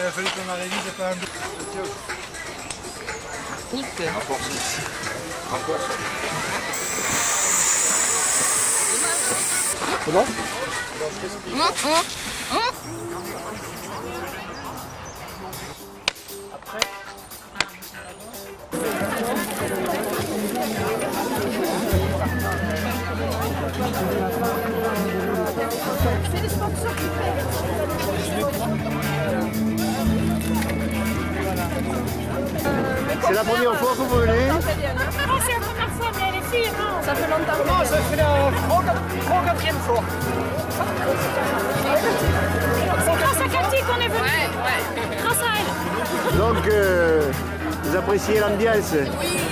il a fallu qu'on arrive vite, c'est pas un... Nickel. Rapporte. C'est bon? Après. C'est les sponsors qui paient. C'est la première fois que vous venez? Non, c'est la première fois, mais les filles, non. Ça fait longtemps. Non, ça fait la 3-4e fois. C'est grâce à Cathy qu'on est venu. Ouais. Grâce à elle. Donc, vous appréciez l'ambiance? Oui.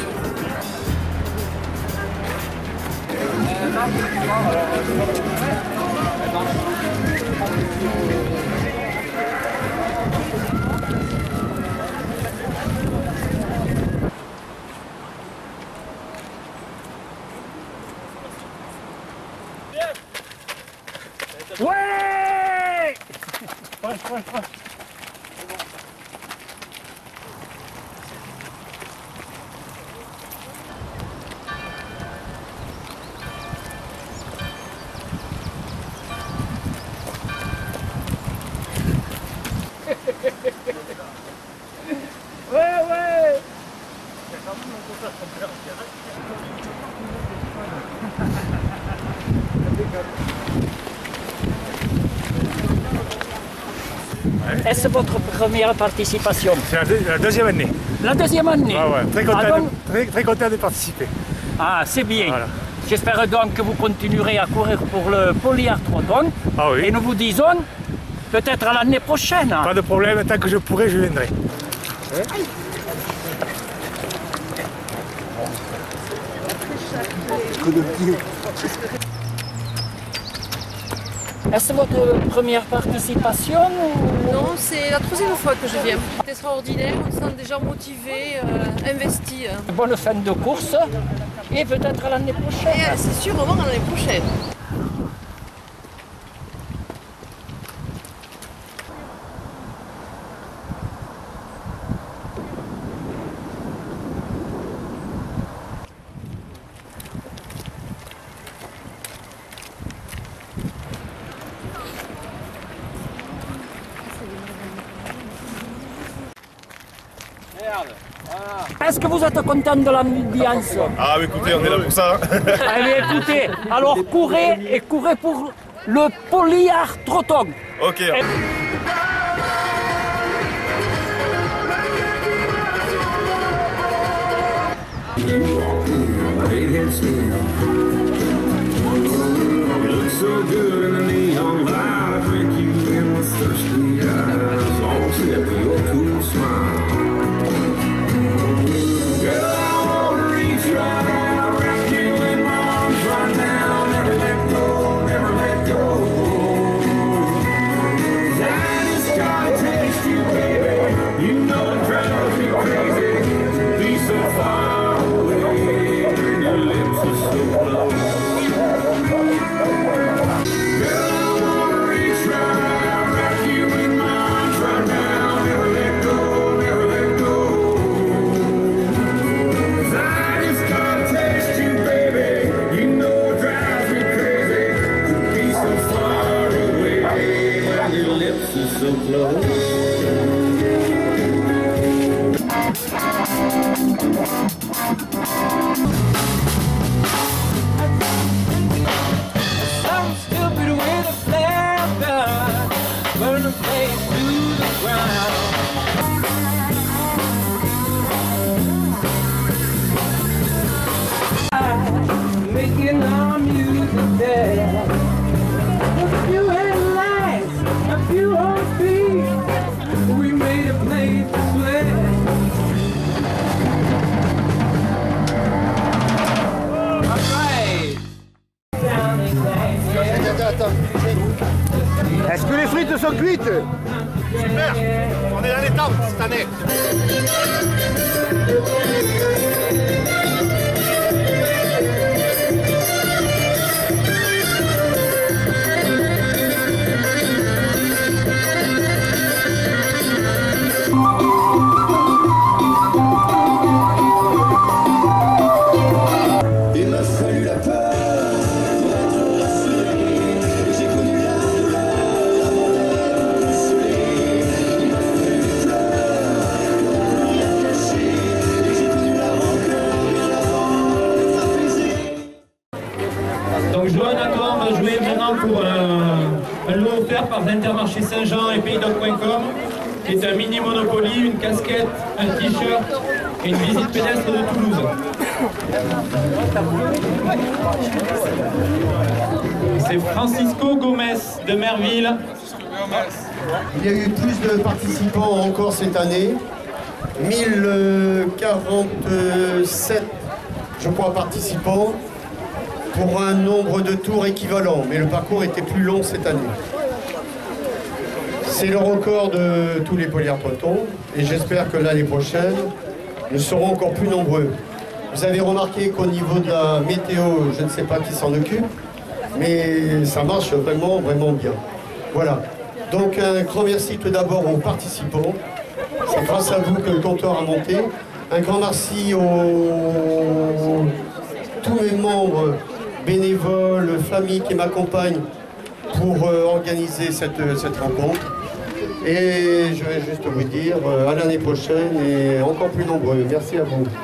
Ouais! Proche. Ouais! Est-ce votre première participation? C'est la deuxième année. La deuxième année? Ouais. Très content, Ah, donc... très content de participer. Ah, c'est bien. Voilà. J'espère donc que vous continuerez à courir pour le polyarthrodon. Ah oui. Et nous vous disons peut-être à l'année prochaine. Pas de problème, tant que je pourrai, je viendrai. Est-ce votre première participation ou... Non, c'est la troisième fois que je viens. C'est extraordinaire, on se sent déjà motivé, investi. Bonne fin de course et peut-être à l'année prochaine. Et c'est sûrement à l'année prochaine. Est-ce que vous êtes content de l'ambiance? Ah, mais écoutez, on est là pour ça. Allez, écoutez, alors courez pour le polyarthrodon. Ok. Est-ce que les frites sont cuites? Super, on est dans les temps cette année. Intermarché Saint-Jean et Paydoc.com, qui est un mini Monopoly, une casquette, un t-shirt et une visite pédestre de Toulouse. C'est Francisco Gomez de Merville. Il y a eu plus de participants encore cette année. 1047, je crois, participants pour un nombre de tours équivalent. Mais le parcours était plus long cette année. C'est le record de tous les polyarthρωτons et j'espère que l'année prochaine, nous serons encore plus nombreux. Vous avez remarqué qu'au niveau de la météo, je ne sais pas qui s'en occupe, mais ça marche vraiment, vraiment bien. Voilà. Donc un grand merci tout d'abord aux participants. C'est grâce à vous que le compteur a monté. Un grand merci aux tous mes membres, bénévoles, familles qui m'accompagnent pour organiser cette rencontre. Et je vais juste vous dire à l'année prochaine et encore plus nombreux. Merci à vous.